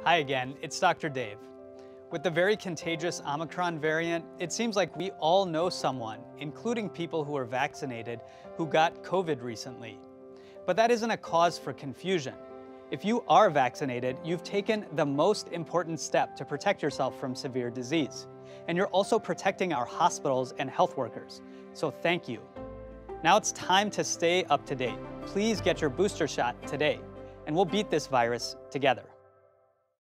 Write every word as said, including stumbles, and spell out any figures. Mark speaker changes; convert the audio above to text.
Speaker 1: Hi again, it's Doctor Dave. With the very contagious Omicron variant, it seems like we all know someone, including people who are vaccinated, who got COVID recently. But that isn't a cause for confusion. If you are vaccinated, you've taken the most important step to protect yourself from severe disease. And you're also protecting our hospitals and health workers. So thank you. Now it's time to stay up to date. Please get your booster shot today, and we'll beat this virus together.